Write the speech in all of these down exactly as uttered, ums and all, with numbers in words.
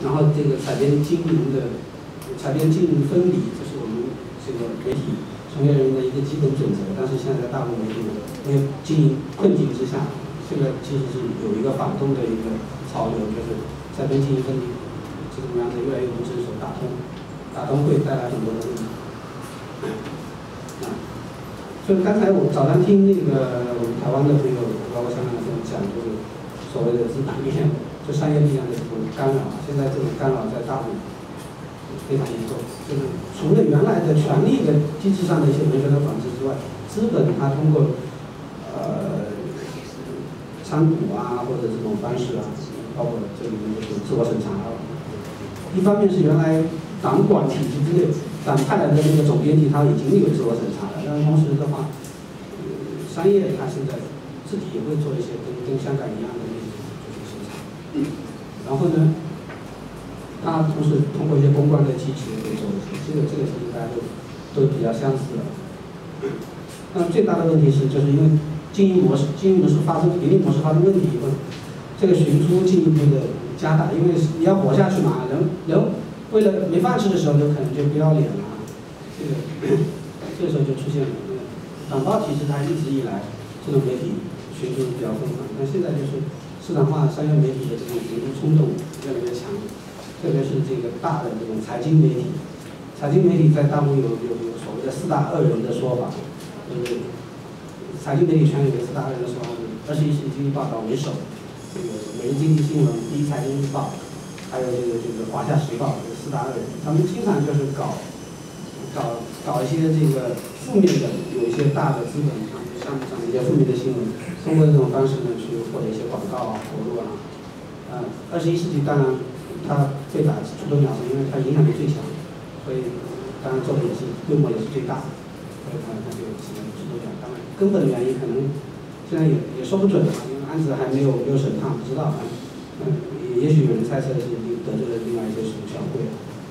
然后这个采编经营的采编经营分离，这是我们这个媒体从业人员的一个基本准则。但是现在大陆媒体因为经营困境之下，这个其实是有一个反动的一个潮流，就是采编经营分离这种样子越来越不遵守，打通打通会带来很多的问题。啊，所以刚才我早上听那个我们台湾的朋友，包括香港的朋友讲，就是所谓的资本面，就商业力量的这种干扰，现在这种干扰在大陆非常严重。就是除了原来的权力的机制上的一些维权的管制之外，资本它通过呃参股啊或者这种方式啊，包括这里面就是自我审查。一方面是原来党管体制之内党派来的那个总编辑他已经有自我审查了，但是同时的话，呃，商业它现在自己也会做一些跟跟香港一样的那种就是审查。然后呢，它同时通过一些公关的机制会做一些，这个这个其实大家都都比较相似的。那最大的问题是，就是因为经营模式经营模式发生盈利模式发生问题以后，这个寻租进一步的加大，因为你要活下去嘛，人人为了没饭吃的时候，就可能就不要脸了。这个这个时候就出现了，党报体制它一直以来这种媒体寻租比较疯狂，但现在就是市场化商业媒体的这种寻租冲动越来越强，特别是这个大的这种财经媒体，财经媒体在大陆有有有所谓的四大恶人的说法，就是财经媒体圈里的四大恶人的说法是二十一世纪经济报道为首。这个每日经济新闻、第一财经日报，还有这个这个华夏时报这四大恶人，他们经常就是搞搞搞一些这个负面的，有一些大的资本上上上一些负面的新闻，通过这种方式呢去获得一些广告啊、投入啊。呃，二十一世纪当然它被打出头鸟是因为它影响力最强，所以当然做的也是规模也是最大，所以它它就只能出头鸟。当然根本的原因可能现在也也说不准啊。案子还没有没有审判，不知道啊。嗯，也许有人猜测是已经得罪了另外一些什么小会。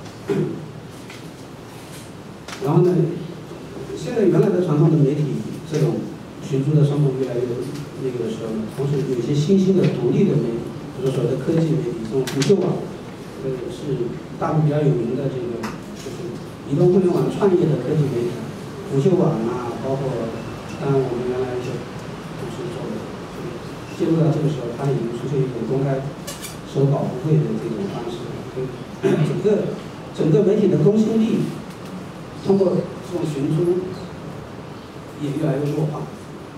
然后呢，现在原来的传统的媒体这种寻租的冲动越来越那个的时候呢，同时有一些新兴的独立的媒体，比如所谓的科技媒体，这种不锈网，呃，是大陆比较有名的这个就是移动互联网创业的科技媒体，不锈网啊，包括当然我们原来一些同事做的。介入到这个时候，它已经出现一种公开收保护费的这种方式，整个整个媒体的公信力通过这种寻租也越来越弱化。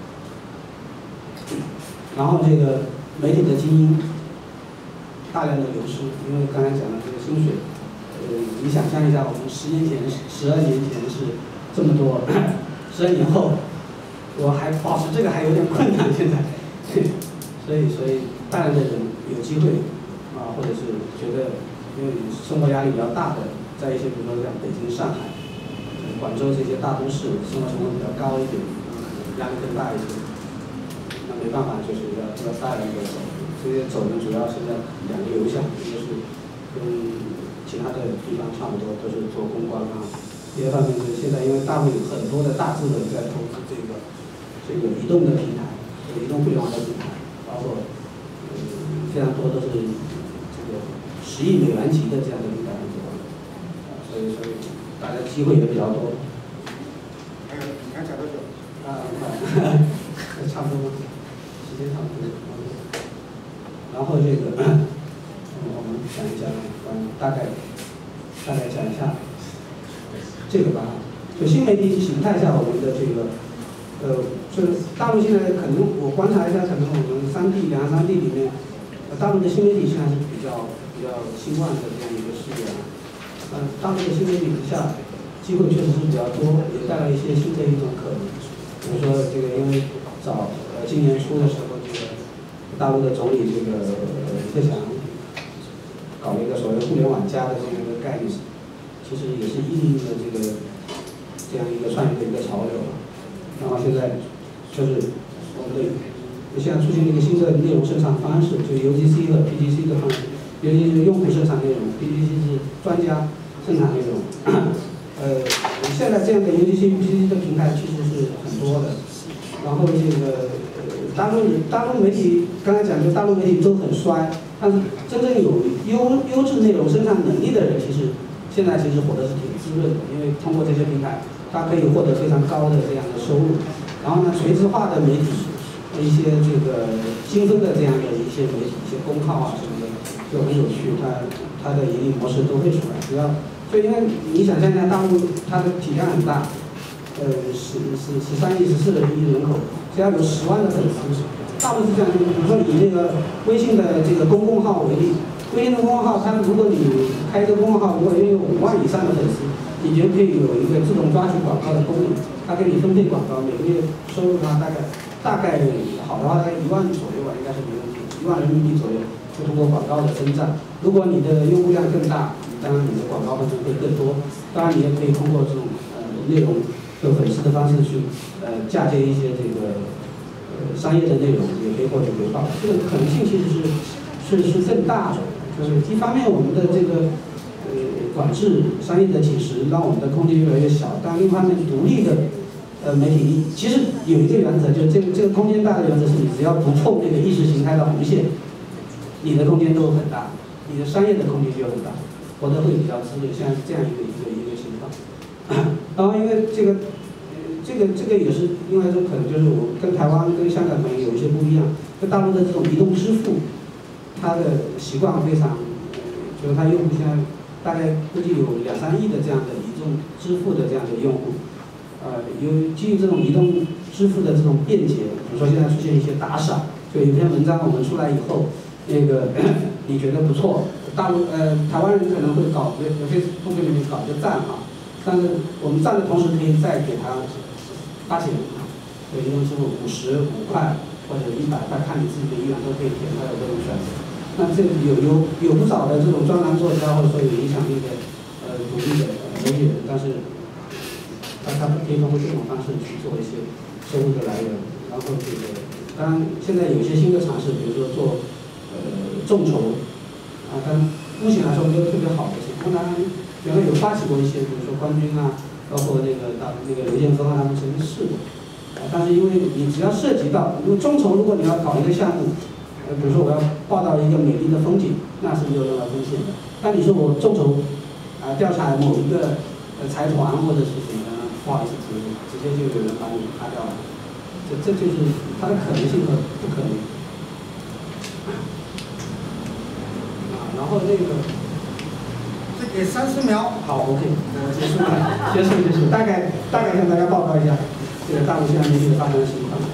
然后这个媒体的精英大量的流失，因为刚才讲的这个薪水，呃，你想象一下，我们十年前、十二年前是这么多，十二年后我还保持这个还有点困难，现在。所以，所以大量的人有机会啊，或者是觉得，因为生活压力比较大的，在一些比如说像北京、上海、广州这些大都市，生活成本比较高一点，压力更大一些。那没办法，就是要要大量的走。这些走呢，主要是在两个流向，一个是跟其他的地方差不多，都是做公关啊。第二方面是现在因为大陆有很多的大资本在投资这个这个移动的平台，移动互联网的平台。包括呃非常多都是这个十亿美元级的这样的一个很多，啊，所以所以大家机会也比较多。 还有你还讲多久？ 啊，差不多，时间差不多。然后这个，嗯，我们讲一讲，嗯，大概大概讲一下这个吧。就新媒体形态下，我们的这个。呃，就是大陆现在可能我观察一下，可能我们三 D 两岸三 D 里面，呃，大陆的新媒体现在是比较比较兴旺的这样一个事业啊。呃，大陆的新媒体之下，机会确实是比较多，也带来一些新的一种可能。比如说这个，因为早呃今年初的时候，这个大陆的总理这个呃李克强搞了一个所谓互联网加的这样一个概念，其实也是应用了这个这样一个创业的一个潮流。然后现在就是我们的，现在出现了一个新的内容生产方式，就是 U G C 和 P G C 的方式。U G C 是用户生产内容 ，P G C 是专家生产内容。呃，现在这样的 U G C、P G C 的平台其实是很多的。然后这个呃，大陆大陆媒体刚才讲，就大陆媒体都很衰， 但是真正有优优质内容生产能力的人，其实现在其实活得是挺滋润的，因为通过这些平台，他可以获得非常高的这样的收入。然后呢，垂直化的媒体，一些这个精分的这样的一些媒体、一些公号啊什么的，就很有趣，它它的盈利模式都会出来。主要就因为你想象一下，大陆它的体量很大，呃，十十十三亿、十四亿人口，只要有十万的粉丝。大陆是这样，比如说以那个微信的这个公共号为例，微信的公众号，它如果你开一个公众号，如果拥有五万以上的粉丝，你就可以有一个自动抓取广告的功能，它给你分配广告，每个月收入的话大概大概好的话大概一万左右吧，应该是没问题，一万人民币左右，就通过广告的增长。如果你的用户量更大，当然你的广告分成会更多，当然你也可以通过这种呃内容和粉丝的方式去呃嫁接一些这个。呃，商业的内容也可以获取回报，这个可能性其实是是是更大的。就是一方面我们的这个呃管制商业的侵蚀，让我们的空间越来越小；但另一方面，独立的呃媒体其实有一个原则，就是这个这个空间大的原则是你只要不碰那个意识形态的红线，你的空间都很大，你的商业的空间就很大，活得会比较滋润，像这样一个一个一个情况。然后因为这个。这个这个也是另外一种可能，就是我跟台湾跟香港可能有一些不一样，跟大陆的这种移动支付，它的习惯非常，就是它用户现在大概估计有两三亿的这样的移动支付的这样的用户，呃，由基于这种移动支付的这种便捷，比如说现在出现一些打赏，就有一篇文章我们出来以后，那个你觉得不错，大陆呃台湾人可能会搞有有些同学里面搞一个赞啊，但是我们赞的同时可以再给他。八千啊，对，移动支付五十五块或者一百块，看你自己的意愿都可以填，它有这种选择。那这个有有有不少的这种专栏作家或者说有影响力的呃独立的媒体人，但是他他可以通过这种方式去做一些收入的来源，然后这个当然现在有一些新的尝试，比如说做呃众筹啊，但目前来说没有特别好的情况。当然原来有发起过一些，比如说冠军啊。包括那个大那个刘建峰他们曾经试过，啊，但是因为你只要涉及到，如果众筹，如果你要搞一个项目，呃，比如说我要报道一个美丽的风景，那是没有任何风险的。但你说我众筹，啊，调查某一个呃财团或者是什么，不好意思，直直接就有人把你卡掉了，这这就是它的可能性和不可能。啊，然后那个。 给三十秒。 好 ，OK， 我结束了，结束结束，大概大概向大家报告一下这个大陆现在媒体的发展情况。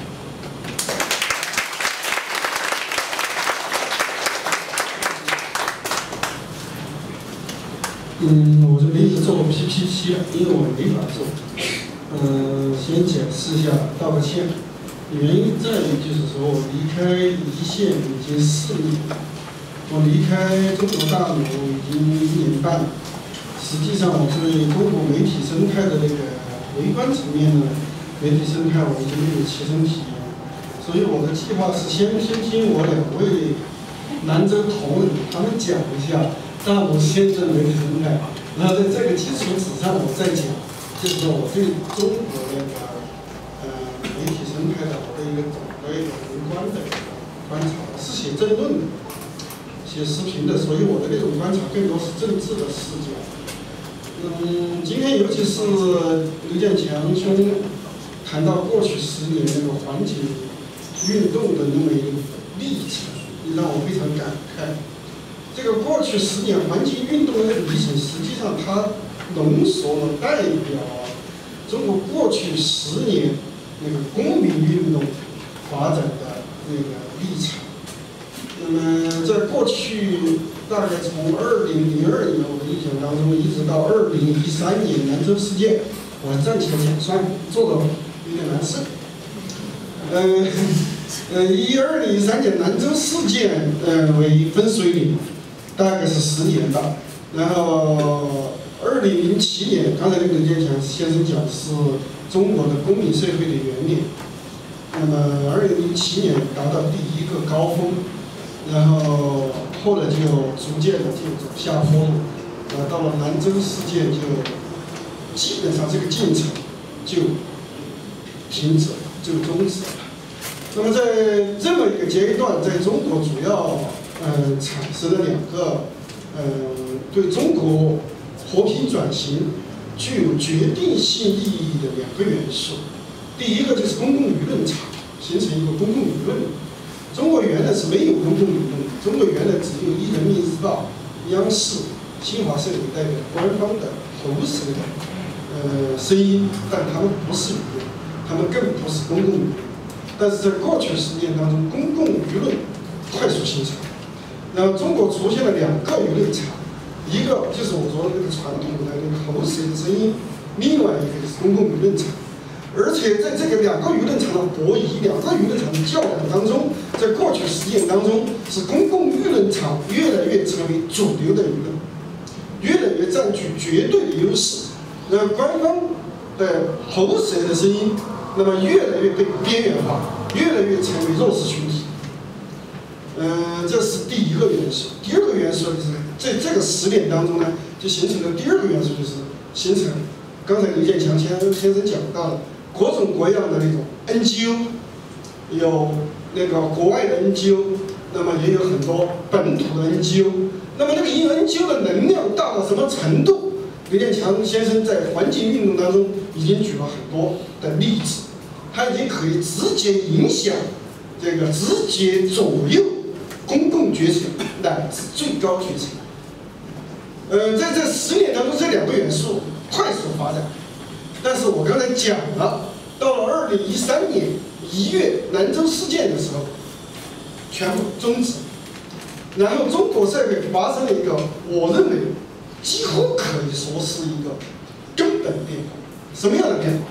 嗯，我这边是做 P P T 的，因为我没法做。嗯，先解释一下，道个歉。原因在于就是说我离开一线已经四年。我离开中国大陆已经一年半，实际上我对中国媒体生态的那个微观层面的媒体生态我已经没有切身体验，所以我的计划是先先听我两位兰州同仁他们讲一下大陆现在的媒体生态，然后在这个基础之上我再讲，就是说我对中国那个呃媒体生态的我的一个总的一个宏观的观察，是写政论的。写视频的，所以我的那种观察更多是政治的视角。嗯，今天尤其是刘建强兄谈到过去十年那个环境运动的那么一个历程，让我非常感慨。这个过去十年环境运动的历程，实际上它浓缩了代表中国过去十年那个公民运动发展的那个历程。那么，在过去大概从二零零二年我的印象当中，一直到二零一三年兰州事件，我暂且讲算做的有点难受。呃呃，以二零一三年兰州事件呃为分水岭，大概是十年吧。然后二零零七年，刚才那个刘建强先生讲是中国的公民社会的元年。那么二零零七年达到第一个高峰。然后后来就逐渐的就走下坡路，呃，到了兰州事件就基本上这个进程就停止了，就终止了。那么在这么一个阶段，在中国主要呃呃产生了两个呃对中国和平转型具有决定性意义的两个元素。第一个就是公共舆论场，形成一个公共舆论。中国原来是没有公共舆论的，中国原来只有一人民日报、央视、新华社为代表官方的喉舌的呃声音，但他们不是舆论，他们更不是公共舆论。但是在过去十年当中，公共舆论快速形成，然后中国出现了两个舆论场，一个就是我说的那个传统的那个喉舌的声音，另外一个就是公共舆论场。而且在这个两个舆论场的博弈、两个舆论场的较量当中，在过去十年当中，是公共舆论场越来越成为主流的舆论，越来越占据绝对的优势。那官方的喉舌的声音，那么越来越被边缘化，越来越成为弱势群体。嗯、呃，这是第一个元素。第二个元素就是在这个十年当中呢，就形成了第二个元素，就是形成刚才刘建强先先生讲到的。各种各样的那种 N G O， 有那个国外的 N G O， 那么也有很多本土的 N G O。那么那个 N G O 的能量大到什么程度？刘建强先生在环境运动当中已经举了很多的例子，它已经可以直接影响这个直接左右公共决策乃至最高决策。呃，在这十年当中，这两个元素快速发展。但是我刚才讲了，到了二零一三年一月兰州事件的时候，全部终止。然后中国社会发生了一个，我认为几乎可以说是一个根本变化。什么样的变化？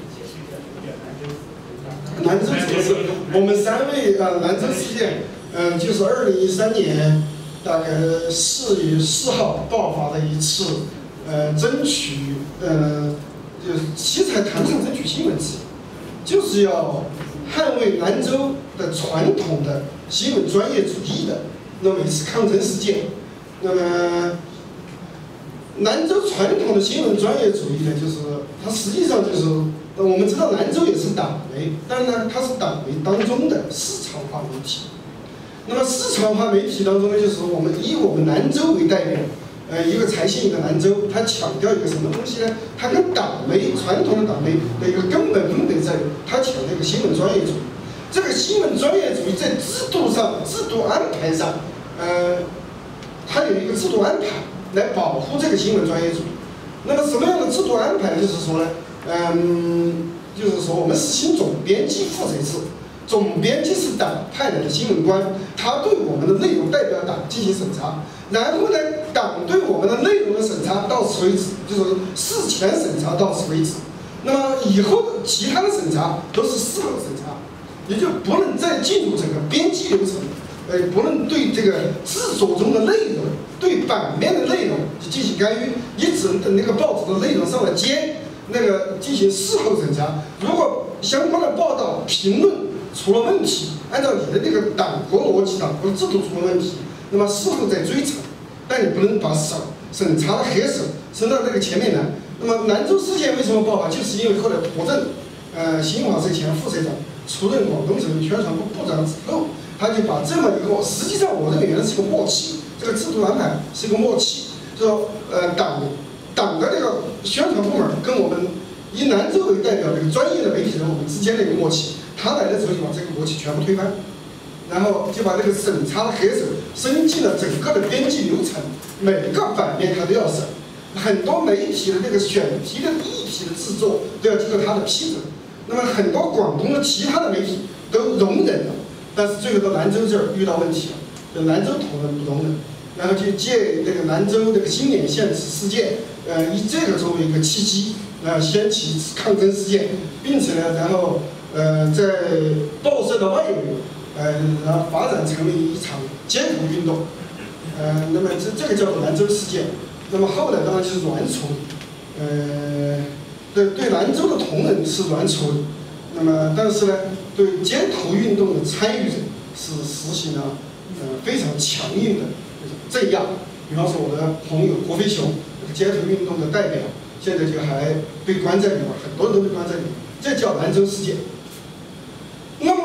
兰州这是我们三位啊，兰州事件，嗯、呃，就是二零一三年大概四月四号爆发的一次，呃，争取，呃。就是其实还谈不上争取新闻自由，就是要捍卫兰州的传统的新闻专业主义的那么一次抗争事件。那么，兰州传统的新闻专业主义呢，就是它实际上就是我们知道兰州也是党媒，但是呢，它是党媒当中的市场化媒体。那么市场化媒体当中呢，就是我们以我们兰州为代表。呃，一个财新，一个兰州，它强调一个什么东西呢？它跟党媒传统的党媒的一个根本分别在于，它强调一个新闻专业主义。这个新闻专业主义在制度上、制度安排上，呃，它有一个制度安排来保护这个新闻专业主义。那么什么样的制度安排？就是说呢，嗯，就是说我们实行总编辑负责制。总编辑是党派来的新闻官，他对我们的内容代表党进行审查，然后呢，党对我们的内容的审查到此为止，就是事前审查到此为止。那么以后的其他的审查都是事后审查，也就不能再进入整个编辑流程，呃，不能对这个制作中的内容、对版面的内容进行干预，你只能等那个报纸的内容上了街，那个进行事后审查。如果相关的报道评论出了问题，按照你的那个党国逻辑、党国制度出了问题，那么事后再追查，但你不能把审审查的黑手伸到这个前面来。那么兰州事件为什么爆发？就是因为后来朴正，呃，新华社前副社长出任广东省宣传部部长之后，他就把这么一个，实际上我认为原来是一个默契，这个制度安排是一个默契，就说呃党党的这个宣传部门跟我们以兰州为代表这个专业的媒体人我们之间的一个默契。他来的时候就把这个默契全部推翻，然后就把这个审查的黑手伸进了整个的编辑流程，每个版面他都要审，很多媒体的这个选题的议题的制作都要经过他的批准。那么很多广东的其他的媒体都容忍了，但是最后到兰州这儿遇到问题了，就兰州同仁不容忍，然后就借这个兰州这个新年县事件，呃，以这个作为一个契机，呃，掀起一次抗争事件，并且呢，然后。呃，在报社的外围，呃，然后发展成为一场街头运动，呃，那么这这个叫做兰州事件。那么后来当然就是软处理，呃，对对兰州的同仁是软处理，那么但是呢，对街头运动的参与者是实行了呃非常强硬的镇压。比方说我的朋友郭飞雄，这个街头运动的代表，现在就还被关在里面，很多人都被关在里面，这叫兰州事件。那么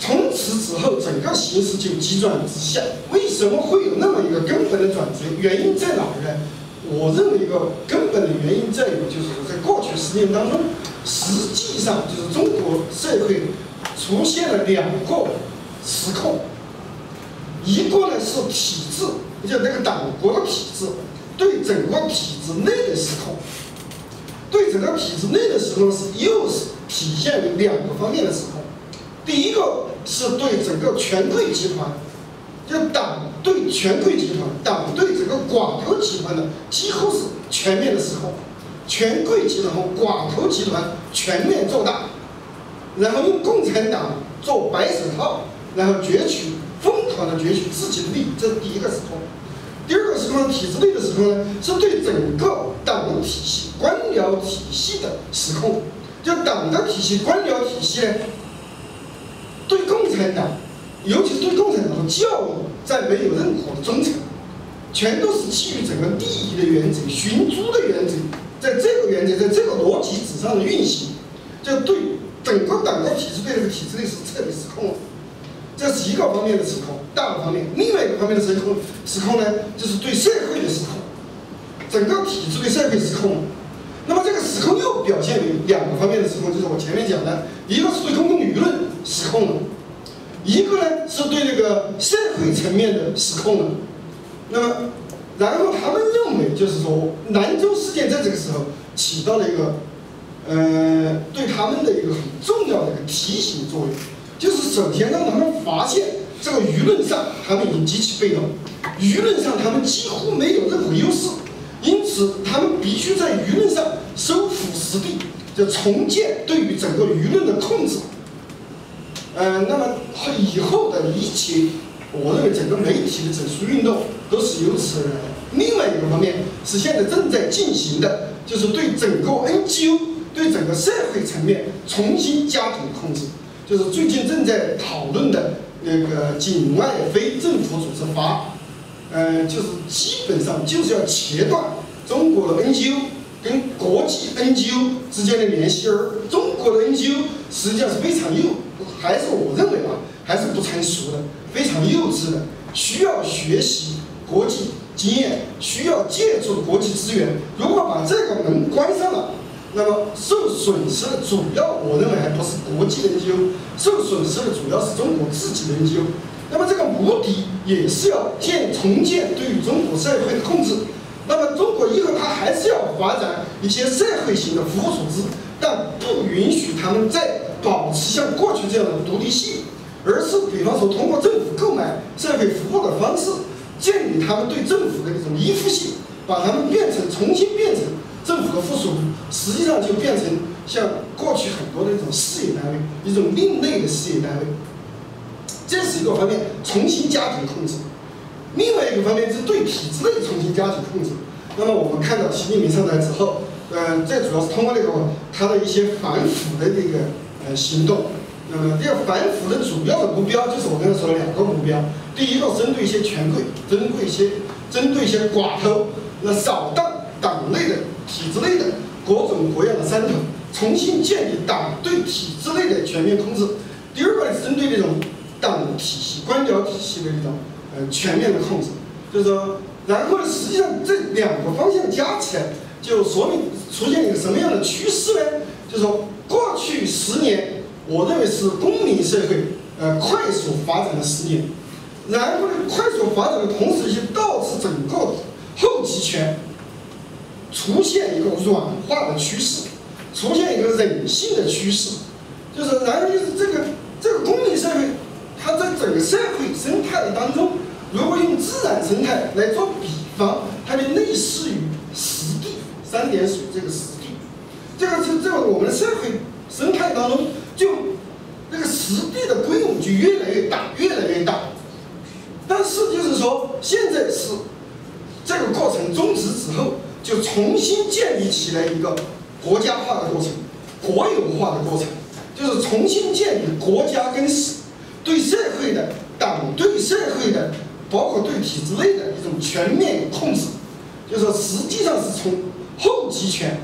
从此之后，整个形势就急转直下。为什么会有那么一个根本的转折？原因在哪儿呢？我认为一个根本的原因在于，就是说在过去十年当中，实际上就是中国社会出现了两个失控，一个呢是体制，就那个党国的体制对整个体制内的失控，对整个体制内的失控是又是体现于两个方面的失控。第一个是对整个权贵集团，就党对权贵集团，党对整个寡头集团的几乎是全面的失控，权贵集团和寡头集团全面做大，然后用共产党做白手套，然后攫取疯狂的攫取自己的利益，这是第一个失控。第二个失控，体制内的失控呢，是对整个党体系、官僚体系的失控。就党的体系、官僚体系呢，对共产党，尤其是对共产党的教育，在没有任何的忠诚，全都是基于整个利益的原则、寻租的原则，在这个原则、在这个逻辑之上的运行，就对整个党国体制对这个体制内是彻底失控了。这是一个方面的失控，大的方面。另外一个方面的失控，失控呢，就是对社会的失控，整个体制对社会失控了。那么这个失控又表现为两个方面的失控，就是我前面讲的，一个是对公共舆论失控了，一个呢是对那个社会层面的失控了。那么，然后他们认为，就是说，兰州事件在这个时候起到了一个，呃，对他们的一个很重要的一个提醒作用，就是首先让他们发现，这个舆论上他们已经极其被动，舆论上他们几乎没有任何优势。因此，他们必须在舆论上收复失地，就重建对于整个舆论的控制。呃，那么以后的一切，我认为整个媒体的整肃运动都是由此而来的。另外一个方面是现在正在进行的，就是对整个 N G O、对整个社会层面重新加紧控制，就是最近正在讨论的那个境外非政府组织法。呃，就是基本上就是要切断中国的 N G O 跟国际 N G O 之间的联系，而中国的 N G O 实际上是非常幼，还是我认为啊，还是不成熟的，非常幼稚的，需要学习国际经验，需要借助国际资源。如果把这个门关上了，那么受损失的主要，我认为还不是国际的 N G O， 受损失的主要是中国自己的 N G O。那么这个目的也是要建重建对于中国社会的控制。那么中国以后它还是要发展一些社会型的服务组织，但不允许他们再保持像过去这样的独立性，而是比方说通过政府购买社会服务的方式，建立他们对政府的一种依附性，把他们变成重新变成政府的附属物，实际上就变成像过去很多的一种事业单位，一种另类的事业单位。这是一个方面，重新加紧控制；另外一个方面是对体制内重新加紧控制。那么我们看到习近平上台之后，呃，这主要是通过那个他的一些反腐的这个呃行动。那么这个反腐的主要的目标就是我刚才说的两个目标：第一个，针对一些权贵，针对一些针对一些寡头，那扫荡党内的、体制内的各种各样的山头，重新建立党对体制内的全面控制。第二个是针对这种党体系、官僚体系的一种呃全面的控制，就是说，然后呢，实际上这两个方向加起来，就说明出现一个什么样的趋势呢？就是说，过去十年，我认为是公民社会呃快速发展的十年，然后呢，快速发展的同时，也导致整个后集权出现一个软化的趋势，出现一个人性的趋势，就是然后就是这个这个公民社会。它在整个社会生态当中，如果用自然生态来做比方，它就类似于湿地、三点水这个湿地。这个是这个我们的社会生态当中，就那个湿地的规模就越来越大，越来越大。但是就是说，现在是这个过程终止之后，就重新建立起来一个国家化的过程、国有化的过程，就是重新建立国家跟对社会的、党对社会的，包括对体制内的一种全面控制，就是说实际上是从后集权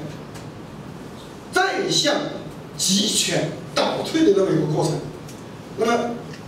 再向集权倒退的那么一个过程。那么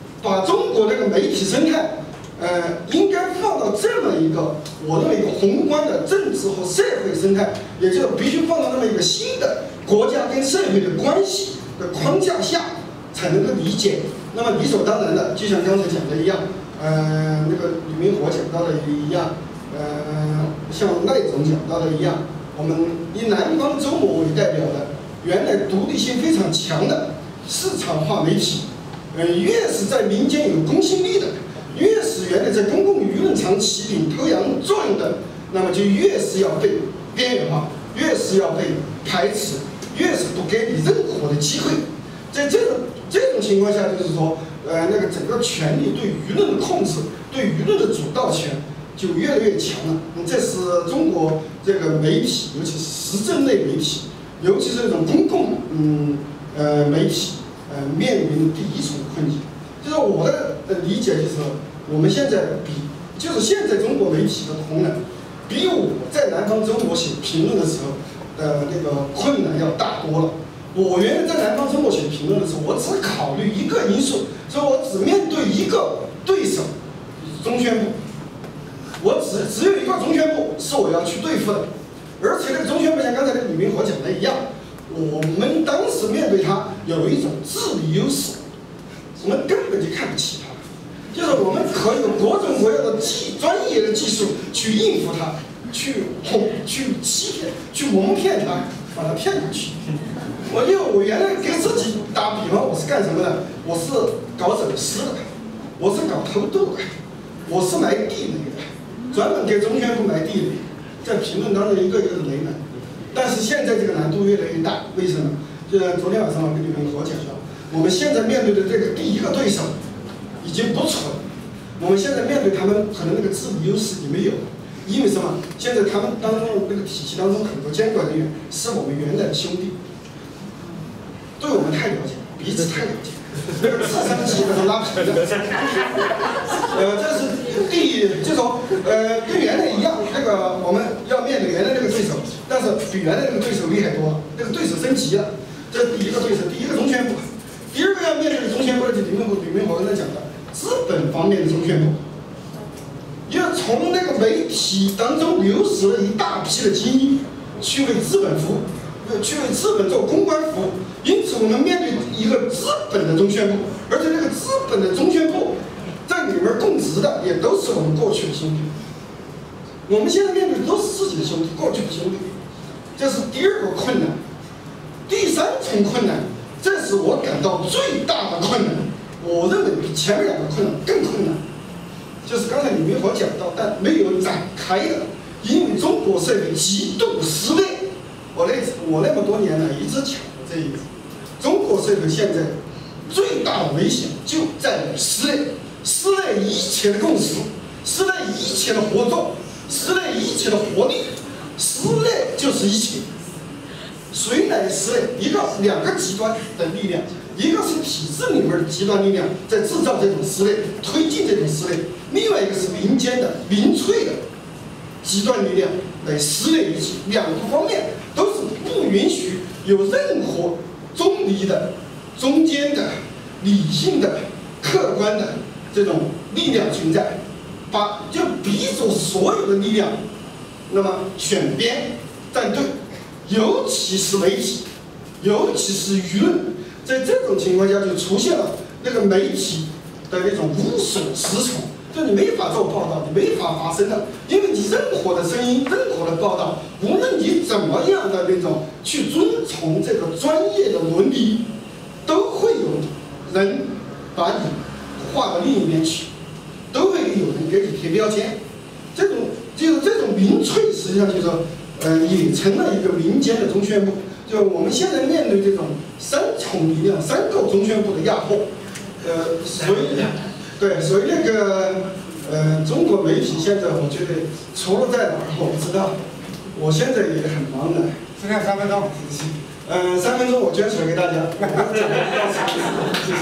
国这个媒体生态，呃，应该放到这么一个我认为一个宏观的政治和社会生态，也就是必须放到那么一个新的国家跟社会的关系的框架下才能够理解。那么理所当然的，就像刚才讲的一样，呃，那个李明火讲到的一样，呃，像赖总讲到的一样，我们以南方周末为代表的，原来独立性非常强的市场化媒体，呃，越是在民间有公信力的，越是原来在公共舆论场起领头羊作用的，那么就越是要被边缘化，越是要被排斥，越是不给你任何的机会。在这种这种情况下，就是说，呃，那个整个权力对舆论的控制，对舆论的主导权就越来越强了。这是中国这个媒体，尤其是时政类媒体，尤其是这种公共嗯呃媒体呃面临的第一重困境。就是我的理解，就是我们现在比，就是现在中国媒体的同仁，比我在南方周末写评论的时候的那个困难要大多了。我原来在南方周末写评论的时候，我只考虑一个因素，所以我只面对一个对手，中宣部，我只只有一个中宣部是我要去对付的，而且那个中宣部像刚才那个李明火讲的一样，我们当时面对他有一种智力优势，我们根本就看不起他，就是我们可以有各种各样的技专业的技术去应付他，去哄、去欺骗、去蒙骗他，把他骗过去。我就我原来给自己打比方，我是干什么的？我是搞走私的，我是搞偷渡的，我是埋地雷的，专门给中宣部埋地雷，在评论当中一个一个的雷门。但是现在这个难度越来越大，为什么？就是昨天晚上我跟你们我讲了，我们现在面对的这个第一个对手已经不蠢，我们现在面对他们可能那个智力优势也没有，因为什么？现在他们当中那个体系当中很多监管人员是我们原来的兄弟。对我们太了解，彼此太了解，那个智商基本上拉平的。呃，这是第一，就说呃，跟原来一样，那个我们要面对原来那个对手，但是比原来那个对手厉害多了，那个对手升级了。这是第一个对手，第一个中宣部。第二个要面对的中宣部的就李明火、李明火刚才讲的资本方面的中宣部，要从那个媒体当中流失了一大批的精英，去为资本服务。去为资本做公关服务，因此我们面对一个资本的中宣部，而且那个资本的中宣部在里面供职的也都是我们过去的兄弟。我们现在面对的都是自己的兄弟，过去的兄弟，这是第二个困难。第三重困难，这是我感到最大的困难，我认为比前面两个困难更困难，就是刚才李明火讲到但没有展开的，因为中国社会极度撕裂。我那我那么多年来一直讲的这一个，中国社会现在最大的危险就在于撕裂，撕裂一切的共识，撕裂一切的合作，撕裂一切的活力，撕裂就是一切。谁来撕裂？一个两个极端的力量，一个是体制里面的极端力量在制造这种撕裂，推进这种撕裂；另外一个是民间的民粹的极端力量来撕裂一切。两个方面都是不允许有任何中立的、中间的、理性的、客观的这种力量存在，把就逼着所有的力量，那么选边站队，尤其是媒体，尤其是舆论，在这种情况下就出现了那个媒体的那种无所适从。就你没法做报道，你没法发声的，因为你任何的声音、任何的报道，无论你怎么样的那种去遵从这个专业的伦理，都会有人把你划到另一边去，都会有人给你贴标签。这种就是这种民粹，实际上就是说，呃，也成了一个民间的中宣部。就我们现在面对这种三重力量、三个中宣部的压迫，呃，所以。对，所以那个，呃，中国媒体现在我觉得除了在哪儿我不知道，我现在也很忙的。 剩下三分钟， 嗯、呃，三分钟我捐水给大家。谢谢。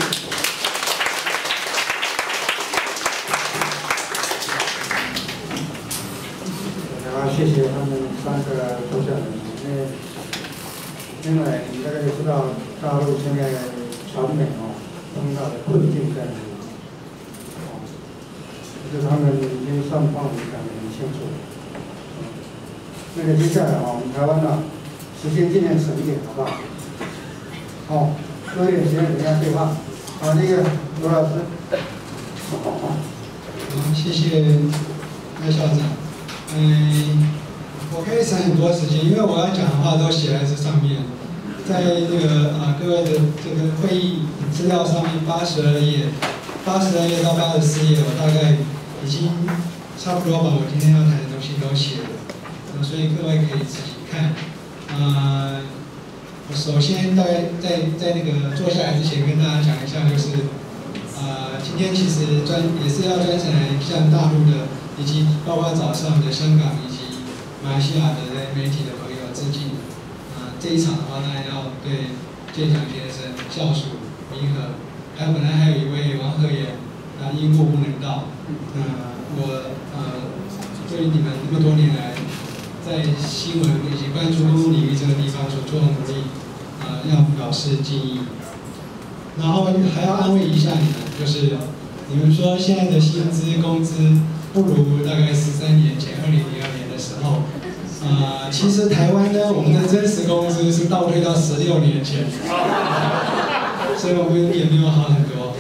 然后谢谢他们三个主讲人，因为因为你大家也知道，大陆现在传媒哦碰到的困境在哪里？ 我觉得他们已经算帮我们讲得很清楚。那个接下来啊，我们台湾呢，时间尽量省一点，好不好？好，多一点时间给大家对话。好，那个罗老师。 好，谢谢赖校长。嗯，我可以省很多时间，因为我要讲的话都写在这上面，在那个啊、呃、各位的这个会议资料上面八十二页，八十二页到八十四页，我大概已经差不多把我今天要谈的东西都写了，呃，所以各位可以自己看。呃，我首先大概在在那个坐下来之前跟大家讲一下，就是。呃，今天其实专也是要专程来向大陆的，以及包括早上的香港以及马来西亚的媒体的朋友致敬。啊、呃，这一场的话，当然要对建强先生、校属、弥和，还有本来还有一位王鹤言，啊，因故不能到。呃，我呃，对于你们那么多年来在新闻以及关注公共领域这个地方所做的努力，呃，要表示敬意。然后还要安慰一下你们，就是你们说现在的薪资工资不如大概十三年前二零零二年的时候，呃，其实台湾呢，我们的真实工资是倒退到十六年前，所以我们也没有好很多。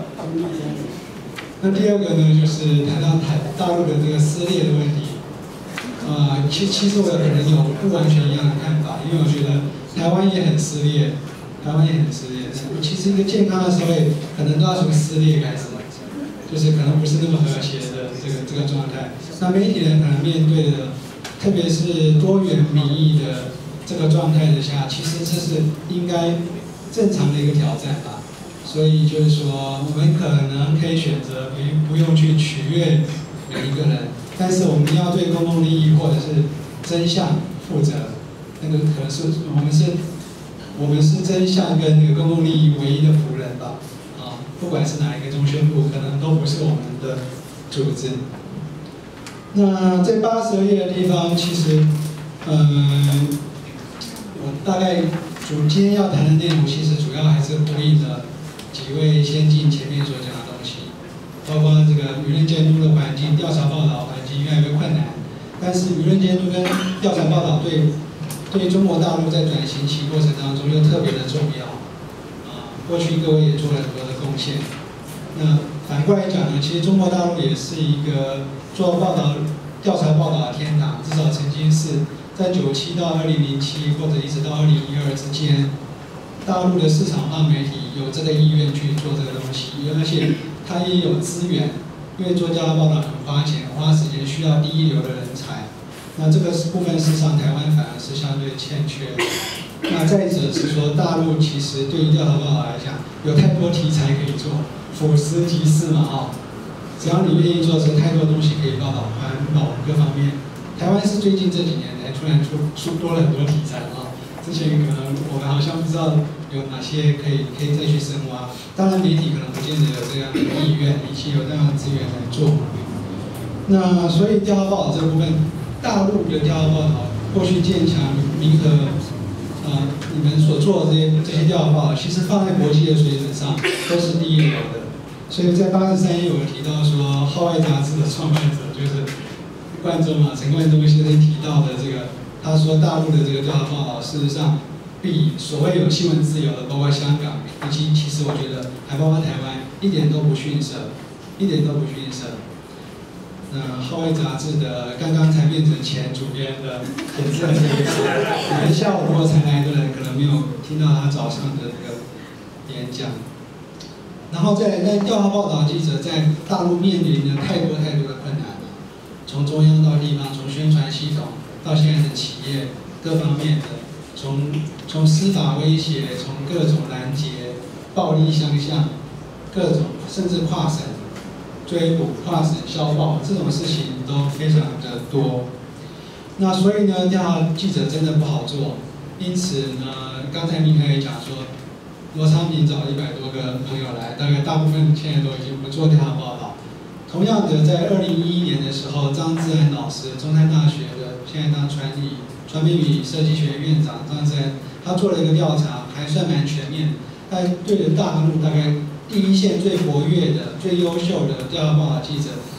那第二个呢，就是谈到台大陆的这个撕裂的问题，呃，其其实我可能有不完全一样的看法，因为我觉得台湾也很撕裂。台湾也很撕裂，其实一个健康的社会可能都要从撕裂开始，就是可能不是那么和谐的这个这个状态。那媒体人可能面对的，特别是多元民意的这个状态之下，其实这是应该正常的一个挑战吧。所以就是说，我们可能可以选择不不用去取悦每一个人，但是我们要对公共利益或者是真相负责。那个可能是我们是。我们是真相跟那个公共利益唯一的仆人吧，啊，不管是哪一个中宣部，可能都不是我们的组织。那在八十二页的地方，其实，嗯，我大概主今天要谈的内容，其实主要还是呼应了几位先进前面所讲的东西，包括这个舆论监督的环境、调查报道环境越来越困难，但是舆论监督跟调查报道对。对中国大陆在转型期过程当中又特别的重要，啊，过去各位也做了很多的贡献。那反过来讲呢，其实中国大陆也是一个做报道、调查报道的天堂，至少曾经是在九七到二零零七或者一直到二零一二之间，大陆的市场化媒体有这个意愿去做这个东西，而且它也有资源，因为做调查报道很花钱、花时间，需要第一流的人才。那这个部分事实上台湾反而是相对欠缺的。那再者是说，大陆其实对于调查报道来讲，有太多题材可以做，俯拾即是嘛，哈、哦。只要你愿意做，是太多东西可以报道，环保各方面。台湾是最近这几年才突然出出多了很多题材啊、哦，之前可能我们好像不知道有哪些可以可以再去深挖。当然，媒体可能不见得有这样的意愿，以及有这样的资源来做。那所以调查报道这部分。大陆的调查报道，过去建强、弥和，呃，你们所做的这些这些调查报道，其实放在国际的水准上都是第一流的。所以在八十三页有提到说，《号外》杂志的创办者就是冠中啊，陈冠中先生提到的这个，他说大陆的这个调查报道，事实上比所谓有新闻自由的，包括香港，以及其实我觉得还包括台湾，一点都不逊色，一点都不逊色。呃，《号外》杂志的刚刚才变成前主编的简正这一次，你们下午如果才来的人，可能没有听到他早上的这个演讲。然后再来，那调查报道记者在大陆面临的太多太多的困难了，从中央到地方，从宣传系统到现在的企业各方面的，从从司法威胁，从各种拦截、暴力相向，各种甚至跨省。追捕、跨省消报这种事情都非常的多，那所以呢，调查记者真的不好做。因此呢，刚才您可以讲说，罗昌平找了一百多个朋友来，大概大部分现在都已经不做调查报道。同样的，在二零一一年的时候，张志安老师，中山大学的，现在当传理传媒与设计学院院长张志安，他做了一个调查，还算蛮全面，但对着大陆大概。第一线最活跃的、最优秀的调查报道记者，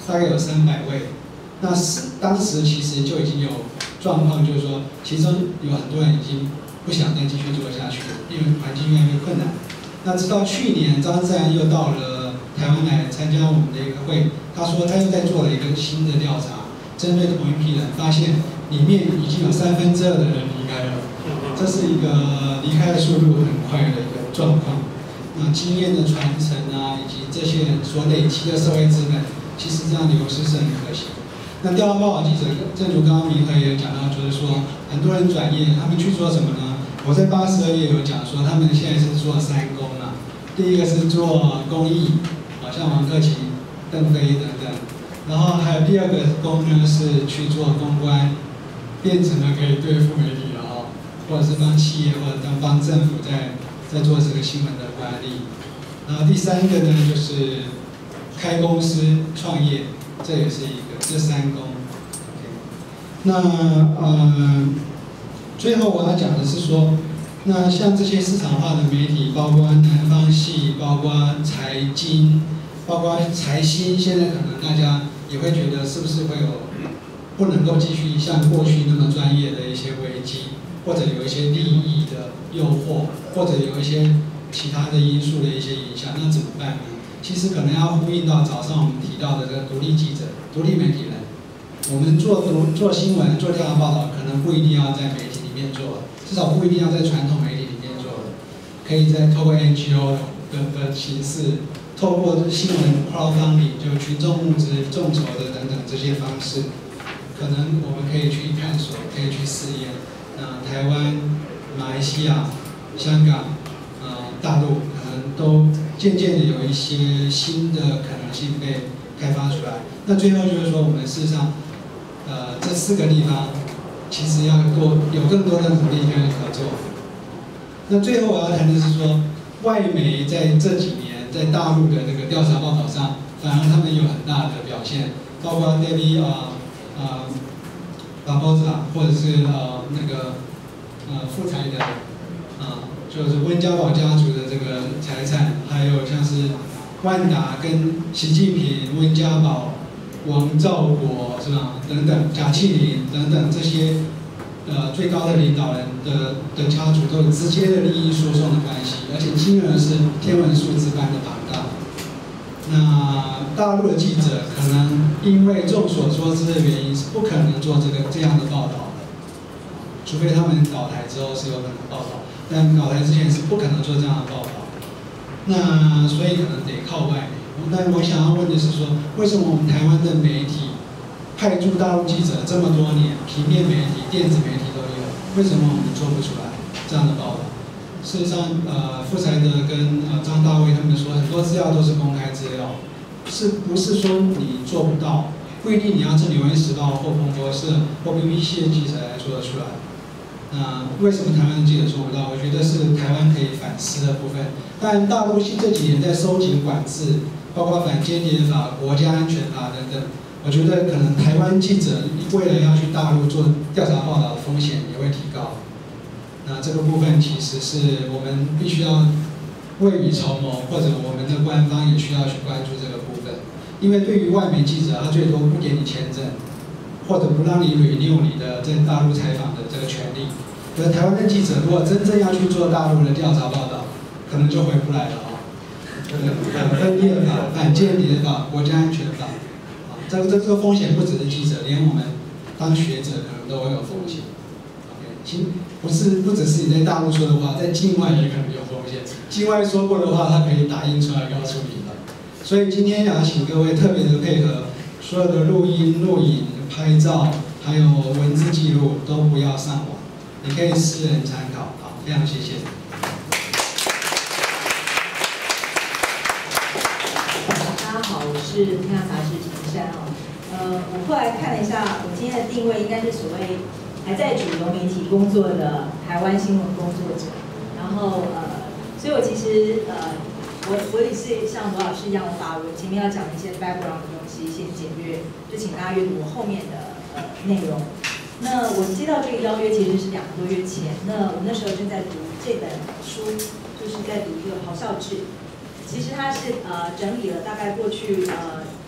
大概有三百位。那是当时其实就已经有状况，就是说，其中有很多人已经不想再继续做下去了，因为环境越来越困难。那直到去年，张自然又到了台湾来参加我们的一个会，他说他又在做了一个新的调查，针对同一批人，发现里面已经有三分之二的人离开了，这是一个离开的速度很快的一个状况。那经验的传承啊，以及这些人所累积的社会资本，其实这样流失是很可惜的。那调查报道记者，正如刚刚明和也有讲到，就是说很多人转业，他们去做什么呢？我在八十二页有讲说，他们现在是做三公啊。第一个是做公益，好像王克勤、邓飞等等。然后还有第二个公呢是去做公关，变成了可以对付媒体了哦，或者是帮企业或者当帮政府在在做这个新闻的管理。然后第三个呢就是开公司创业，这也是一个，这三公。那呃，最后我要讲的是说，那像这些市场化的媒体，包括南方系，包括财经，包括财新，现在可能大家也会觉得是不是会有不能够继续像过去那么专业的一些危机，或者有一些利益的诱惑，或者有一些其他的因素的一些影响，那怎么办呢？其实可能要呼应到早上我们提到的这个独立记者、独立媒体人。我们做读做新闻、做调查报道，可能不一定要在媒体里面做，至少不一定要在传统媒体里面做的，可以在透过 N G O 的的形式，透过新闻 crowdfunding 就群众募资、众筹的等等这些方式，可能我们可以去探索，可以去试验。那台湾、马来西亚、香港、呃大陆，可能都渐渐的有一些新的可能性被开发出来。那最后就是说，我们事实上。呃，这四个地方其实要多有更多的努力跟合作。那最后我要谈的是说，外媒在这几年在大陆的那个调查报道上，反而他们有很大的表现，包括 David 啊啊 Barbosa 或者是呃那个呃富财的啊，就是温家宝家族的这个财产，还有像是万达跟习近平、温家宝。王兆国是吧？等等，贾庆林等等这些呃最高的领导人的的家族都有直接的利益输送的关系，而且金额是天文数字般的庞大。那大陆的记者可能因为众所周知的原因，是不可能做这个这样的报道的，除非他们倒台之后是有可能报道，但倒台之前是不可能做这样的报道。那所以可能得靠外媒。但我想要问的是说，为什么我们台湾的媒体派驻大陆记者这么多年，平面媒体、电子媒体都有，为什么我们做不出来这样的报道？事实上，呃，傅才德跟呃张大卫他们说，很多资料都是公开资料，是不是说你做不到？不一定你要是《纽约时报》或彭博社或 B B C 的记者来做得出来。那为什么台湾的记者做不到？我觉得是台湾可以反思的部分。但大陆这几年在收紧管制。包括反间谍法、国家安全法等等，我觉得可能台湾记者未来要去大陆做调查报道的风险也会提高。那这个部分其实是我们必须要未雨绸缪，或者我们的官方也需要去关注这个部分。因为对于外媒记者，他最多不给你签证，或者不让你 renew 你的在大陆采访的这个权利。而台湾的记者如果真正要去做大陆的调查报道，可能就回不来了。反分裂法、反间谍法、国家安全法，啊，这个这个风险不只是记者，连我们当学者可能都会有风险。OK， 其不是不只是你在大陆说的话，在境外也可能有风险。境外说过的话，它可以打印出来告诉你的。所以今天要请各位特别的配合，所有的录音、录影、拍照，还有文字记录都不要上网，你可以私人参考。好，非常谢谢。 我是天下杂志陈珊哦，呃，我后来看了一下，我今天的定位应该是所谓还在主流媒体工作的台湾新闻工作者，然后呃，所以我其实呃，我我也是像罗老师一样，我把我前面要讲的一些 background 的东西先简略，就请大家阅读我后面的呃内容。那我接到这个邀约其实是两个多月前，那我那时候正在读这本书，就是在读一个咆哮志。其实它是呃整理了大概过去呃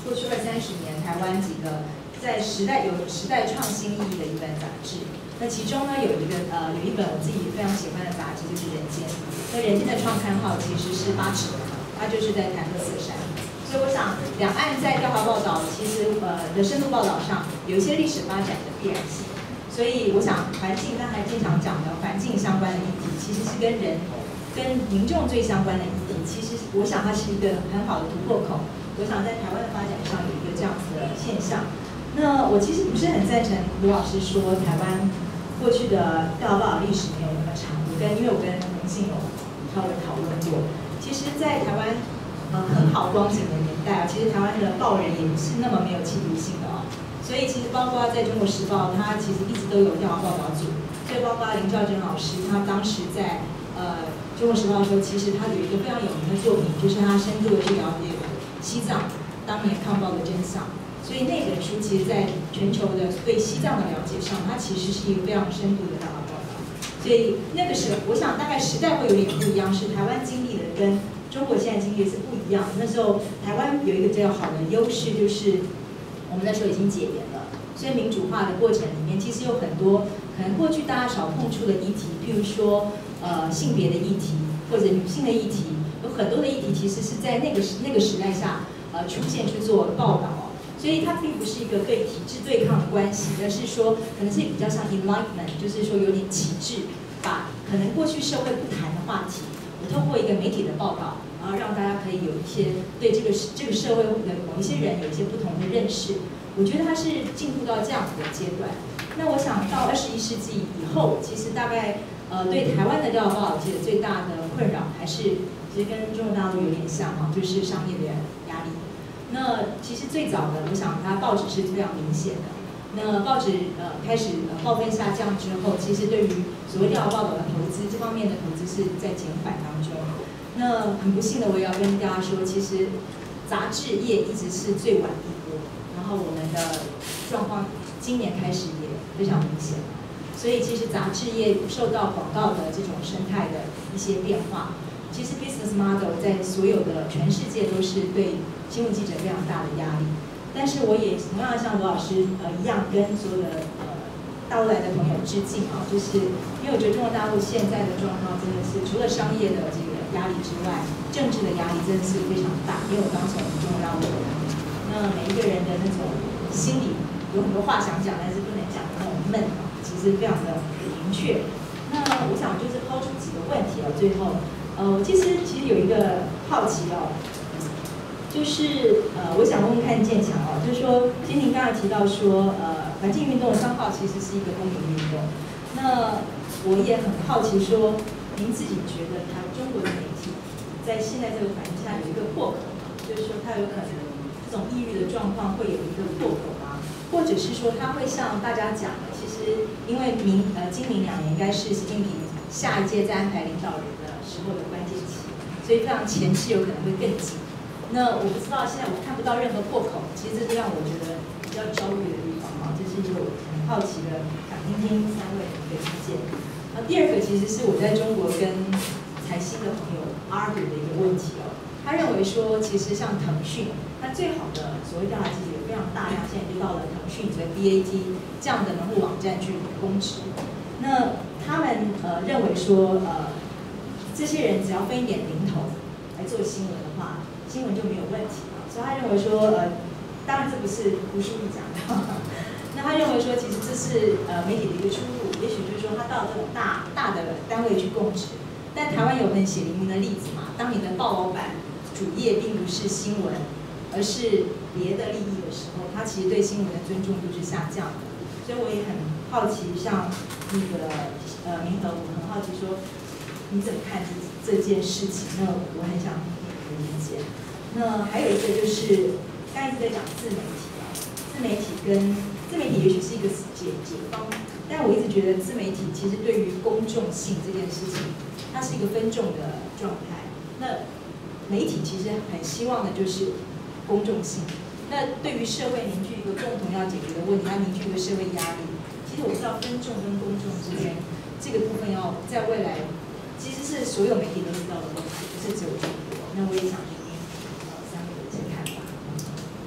过去二三十年台湾几个在时代有时代创新意义的一本杂志。那其中呢有一个呃有一本我自己非常喜欢的杂志就是《人间》。那《人间》的创刊号其实是八尺门，它就是在谈特色山。所以我想，两岸在调查报道其实呃的深度报道上有一些历史发展的必然性。所以我想，环境刚才经常讲的环境相关的议题，其实是跟人、跟民众最相关的议题。其实我想它是一个很好的突破口。我想在台湾的发展上有一个这样子的现象。那我其实不是很赞成卢老师说台湾过去的调查报道历史没有那么长。我跟因为我跟洪信有稍微讨论过，其实，在台湾呃很好光景的年代啊，其实台湾的报人也不是那么没有企图性的哦。所以其实包括在中国时报，它其实一直都有调查报道组。所以包括林兆珍老师，他当时在呃中国时报的时候，其实他有一个非常有名的作品，就是他深度的去了解西藏当年抗暴的真相。所以那本书其实在全球的对西藏的了解上，它其实是一个非常深度的调查报道。所以那个时候，我想大概时代会有点不一样，是台湾经历的跟中国现在经历的是不一样。那时候台湾有一个比较好的优势，就是我们那时候已经解严了，所以民主化的过程里面，其实有很多可能过去大家少碰触的议题，譬如说呃性别的议题或者女性的议题，有很多的议题其实是在那个时那个时代下呃出现去做报道，所以它并不是一个对体制对抗的关系，而是说可能是比较像 enlightenment， 就是说有点启智，把可能过去社会不谈的话题，我透过一个媒体的报道。然后让大家可以有一些对这个这个社会的某一些人有一些不同的认识，我觉得它是进入到这样子的阶段。那我想到二十一世纪以后，其实大概呃对台湾的调查报道界的最大的困扰，还是其实跟中国大陆有点像哈，就是商业的压力。那其实最早的，我想它报纸是非常明显的。那报纸呃开始呃报份下降之后，其实对于所谓调查报道的投资这方面的投资是在减缓当中。那很不幸的，我也要跟大家说，其实杂志业一直是最晚一波，然后我们的状况今年开始也非常明显，所以其实杂志业受到广告的这种生态的一些变化，其实 business model 在所有的全世界都是对新闻记者非常大的压力。但是我也同样像罗老师呃一样，跟所有的呃大陆来的朋友致敬啊，就是因为我觉得中国大陆现在的状况真的是除了商业的这个压力之外，政治的压力真的是非常大。因为我刚从中国大陆回来，那每一个人的那种心里有很多话想讲，但是不能讲的那种闷啊，其实非常的明确。那我想就是抛出几个问题了，最后，呃，我其实其实有一个好奇哦。就是呃，我想问问看建强哦，就是说，其实您刚才提到说，呃，环境运动商号其实是一个公民运动。那我也很好奇说，您自己觉得它中国的媒体在现在这个环境下有一个破口吗？就是说，它有可能这种抑郁的状况会有一个破口吗？或者是说，它会像大家讲的，其实因为明呃今明两年应该是习近平下一届在安排领导人的时候的关键期，所以非常前期有可能会更紧。那我不知道，现在我看不到任何破口，其实这是让我觉得比较焦虑的地方啊，这是一个我很好奇的，想听听三位的意见。那第二个其实是我在中国跟财新的朋友 argue 的一个问题哦，他认为说，其实像腾讯，那最好的所谓调查记者有非常大量，现在就到了腾讯所谓 B A T 这样的门户网站去供职。那他们呃认为说，呃，这些人只要分一点零头来做新闻的话，新闻就没有问题了，所以他认为说，呃，当然这不是胡舒立讲的，那他认为说，其实这是呃媒体的一个出路，也许就是说他到这种大大的单位去供职，但台湾有很血淋淋的例子嘛，当你的鲍老板主业并不是新闻，而是别的利益的时候，他其实对新闻的尊重度是下降的，所以我也很好奇，像那个呃明和，我很好奇说，你怎么看这这件事情？那我很想理解。那还有一个就是刚才一直在讲自媒体啊，自媒体跟自媒体也许是一个解解方，但我一直觉得自媒体其实对于公众性这件事情，它是一个分众的状态。那媒体其实很希望的就是公众性。那对于社会凝聚一个共同要解决的问题，它凝聚一个社会压力。其实我知道分众跟公众之间这个部分要在未来，其实是所有媒体都知道的问题，不是只有中国。那我也想听听呃三位的一些看法。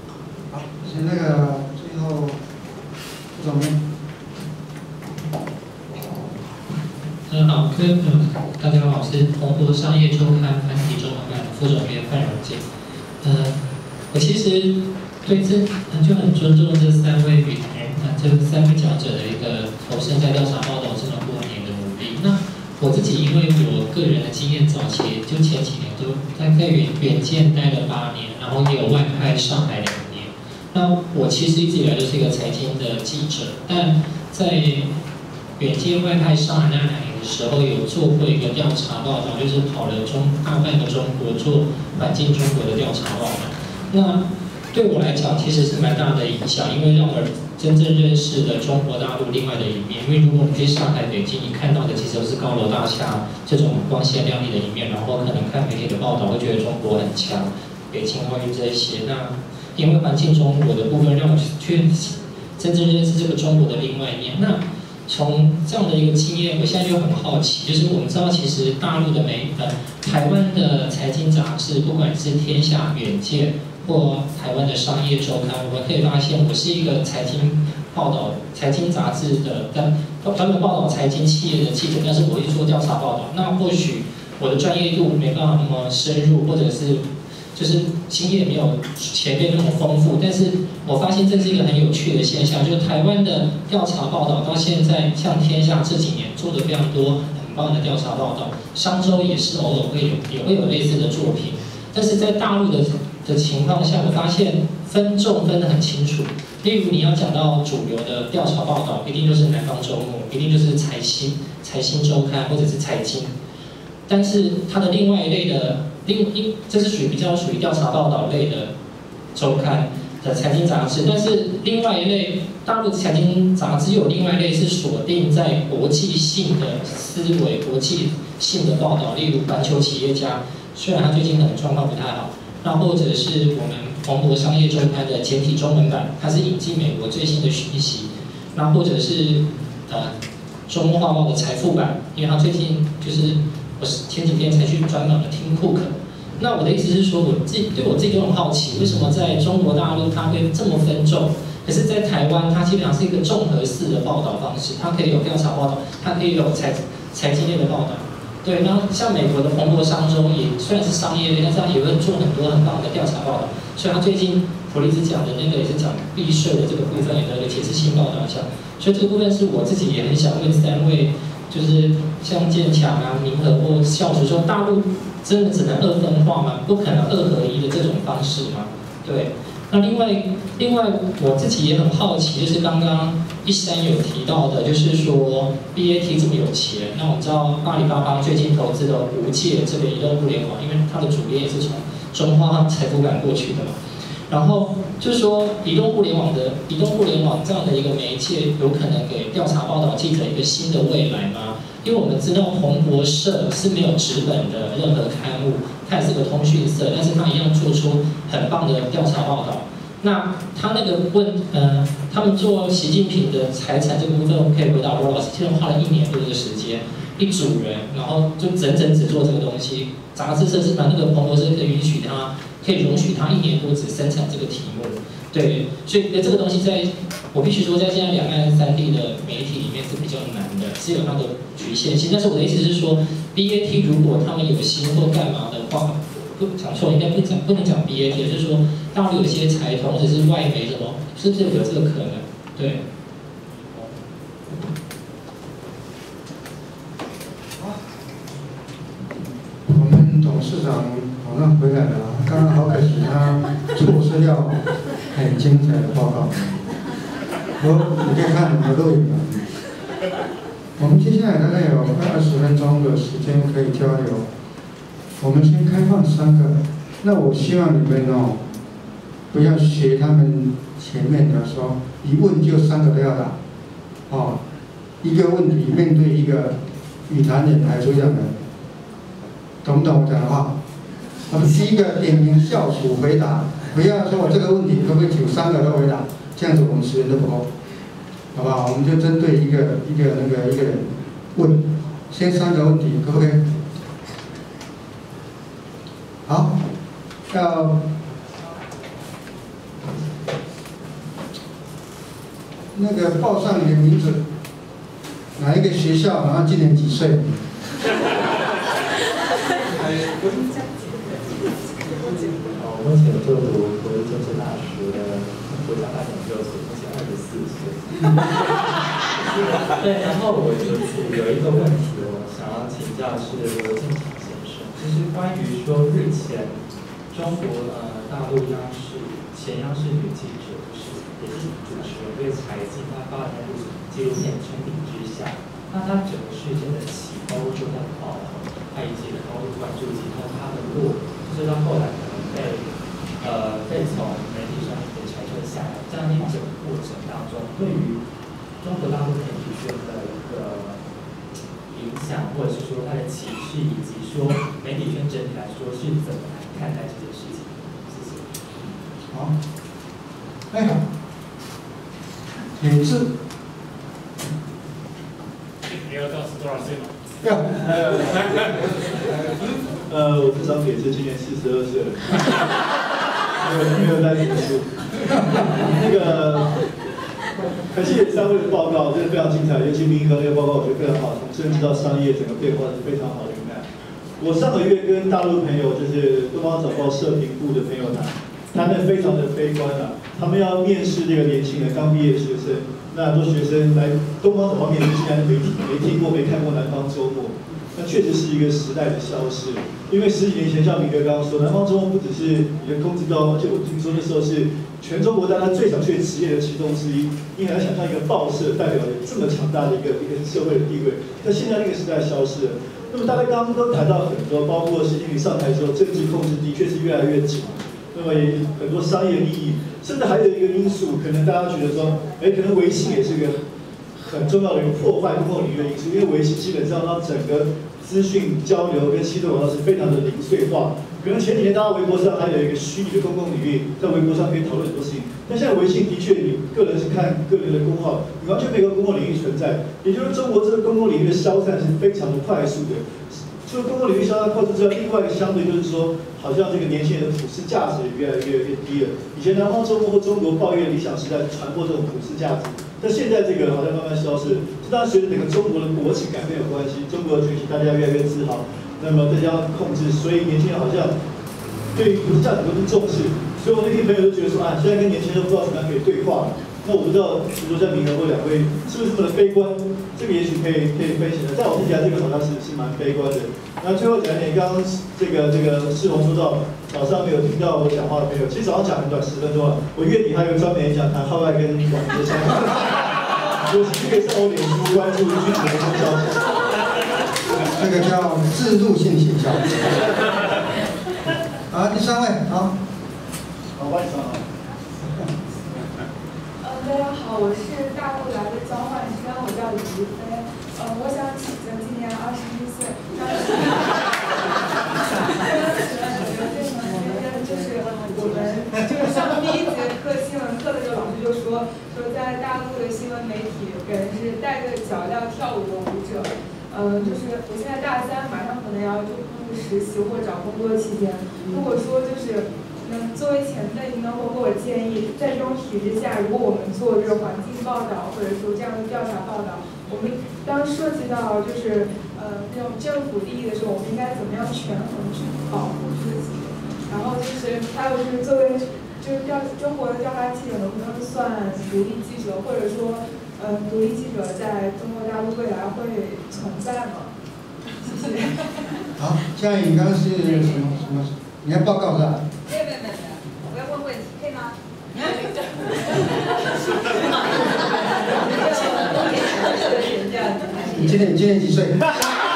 好，请那个最后副总编。 嗯，好，各位朋友，大家好，我是澎湖商业周刊繁体中文版的副总编范荣杰。呃，我其实对这就很尊重这三位语台，那这三位讲者的一个投身在调查报道这么多年的努力。那我自己因为我个人的经验，早期就前几年都在在远远见待了八年，然后也有外派上海两年。那我其实一直以来都是一个财经的记者，但在远见外派上海那两年的时候，有做过一个调查报道，就是跑了中大半个中国做环境中国的调查报道。那对我来讲，其实是蛮大的影响，因为让我真正认识了中国大陆另外的一面。因为如果你去上海、北京，你看到的其实都是高楼大厦这种光鲜亮丽的一面，然后可能看媒体的报道会觉得中国很强，北京奥运这一些。那因为环境中国的部分，让我去真正认识这个中国的另外一面。那从这样的一个经验，我现在就很好奇，就是我们知道，其实大陆的媒呃，台湾的财经杂志，不管是天下、远见或台湾的商业周刊，我们可以发现，我是一个财经报道、财经杂志的，但专门报道财经企业的记者，但是我会做调查报道。那或许我的专业度没办法那么深入，或者是就是经验没有前面那么丰富，但是我发现这是一个很有趣的现象，就是台湾的调查报道到现在，像天下这几年做的非常多很棒的调查报道，商周也是偶尔会有也会有类似的作品，但是在大陆的的情况下，我发现分众分得很清楚。例如你要讲到主流的调查报道，一定就是南方周末，一定就是财新、财新周刊或者是财经，但是它的另外一类的。另一这是属于比较属于调查报道类的周刊的财经杂志，但是另外一类大陆财经杂志有另外一类是锁定在国际性的思维、国际性的报道，例如环球企业家，虽然他最近可能状况不太好，那或者是我们彭博商业周刊的简体中文版，它是引进美国最新的讯息，那或者是呃中华报的财富版，因为它最近就是。我前几天才去专访了Tim Cook，那我的意思是说，我自己对我自己就很好奇，为什么在中国大陆它会这么分众，可是，在台湾它基本上是一个综合式的报道方式，它可以有调查报道，它可以有财财经类的报道，对，然后像美国的彭博商周也虽然是商业类，但是它也会做很多很棒的调查报道，所以它最近普利兹奖的那个也是讲避税的这个部分也得了解释性报道奖，所以这个部分是我自己也很想问三位。就是像建强啊、民和或校主说，大陆真的只能二分化吗？不可能二合一的这种方式吗？对。那另外，另外我自己也很好奇，就是刚刚一山有提到的，就是说 B A T 这么有钱，那我们知道阿里巴巴最近投资的无界这个移动互联网，因为它的主业也是从中华财富版过去的嘛。然后就是说，移动互联网的移动互联网这样的一个媒介，有可能给调查报道记者一个新的未来吗？因为我们知道彭博社是没有纸本的任何刊物，它也是个通讯社，但是它一样做出很棒的调查报道。那他那个问，呃，他们做习近平的财产这个部分，我可以回答罗老师，其实花了一年多的时间，一组人，然后就整整只做这个东西。杂志社是把那个彭博社可以允许他。可以容许他一年多只生产这个题目，对，所以这个东西在，我必须说，在现在两岸三地的媒体里面是比较难的，是有它的局限性。但是我的意思是说 ，B A T 如果他们有心或干嘛的话，不讲错，应该不讲不能讲 B A T， 就是说大陆有些财团或者是外媒什么，是不是有这个可能？对。 我们董事长。好像回来了，刚刚好可惜他错失掉很精彩的报告。我你可以看我们的录影了。我们接下来大概有二十分钟的时间可以交流。我们先开放三个，那我希望你们哦，不要学他们前面的说，一问就三个都要答，哦，一个问题面对一个语坛人来说这样的，懂不懂我讲的话？我们第一个点名校属回答，不要说我这个问题可不可以请三个都回答，这样子我们时间都不够，好不好？我们就针对一个一个那个一个人问，先三个问题，可不可以？好，要那个报上你的名字，哪一个学校，然后今年几岁？ 我目前就读国立政治大学的国家大研究所，目前二十四岁。对，然后我就是有一个问题，我想要请教是罗进强先生，就是关于说日前中国呃大陆央视前央视女记者，就是也是主持人对财经他发的那部纪录片《穹顶之下》，那他整个事件的起包括它的爆红，他以及高度关注，以及它的落，就是到后来可能被呃被从媒体上面给拆穿下来，这样一整个过程当中，对于中国大陆媒体圈的一个影响，或者是说它的启示，以及说媒体圈整体来说是怎么来看待这件事情？谢谢。 好，哎好，铁志， 你要到多少岁吗？ 要。 呃，我至少铁志今年四十二岁了，没有没有在读书。那个。感谢三位的报告，真的非常精彩，尤其明和那个报告我觉得非常好，从政治到商业整个变化是非常好的一看。我上个月跟大陆朋友，就是东方早报社评部的朋友谈，谈得非常的悲观啊。他们要面试这个年轻人，刚毕业学生，那很多学生来东方早报面试，竟然没听没听过、没看过《南方周末》，那确实是一个时代的消失。因为十几年前，像明哥刚刚说，《南方周末》不只是你的工资高，而且我听说那时候是全中国大家最想去职业的其中之一。你很难想象一个报社代表有这么强大的一个一个社会的地位，但现在那个时代消失了。那么大家刚刚都谈到很多，包括习近平上台之后，政治控制的确是越来越紧。那么也很多商业利益，甚至还有一个因素，可能大家觉得说，哎，可能微信也是个很重要的一个破坏公共领域的因素，因为微信基本上它整个资讯交流跟系统网络是非常的零碎化。可能前几年大家微博上还有一个虚拟的公共领域，在微博上可以讨论很多事情，但现在微信的确你个人是看个人的公号，你完全没有公共领域存在。也就是中国这个公共领域的消散是非常的快速的。除了公共领域消散快速之外，另外一个相对就是说，好像这个年轻人的普世价值也越来越越低了。以前南方周末或中国报业理想时代传播这种普世价值，但现在这个好像慢慢消失。这当然随着整个中国的国情改变有关系，中国的崛起大家越来越自豪。那么再加上控制，所以年轻人好像对于普世价值都不重视。所以我那天朋友就觉得说啊，现在跟年轻人不知道怎么样可以对话。那我不知道，比如说像明和或两位是不是这么的悲观？这个也许可以可以分析的。在我听起来，这个好像是是蛮悲观的。那最后讲一点，刚刚这个这个世宏说到早上没有听到我讲话的朋友，其实早上讲很短，十分钟了。我月底还有专门演讲谈号外跟网民的相关，就是可以上我脸书关注具体的消息。 这个叫制度性行销。好，第三位，好， 好，晚上好。 大家好，我是大陆来的交换生，我叫李怡飞。呃，我想请教，今年二十一岁，当时，就是我们就是上第一节课新闻课的时候，老师就说说在大陆的新闻媒体人是带着脚镣跳舞的舞者。呃，就是我现在大三，马上可能要就步入实习或者找工作期间，如果说就是。嗯，作为前辈，您能否给我建议，在这种体制下，如果我们做这个环境报道，或者说这样的调查报道，我们当涉及到就是呃这种政府利益的时候，我们应该怎么样权衡去保护自己？然后就是还有就是作为就是调中国的调查记者能不能算独立记者，或者说呃独立记者在中国大陆未来会存在吗？谢谢。 好，嘉颖，你刚刚是什么什么？你要报告是吧？ 没有没有没有没有，我要问问题，可以吗？ 你今年你今年几岁？ 我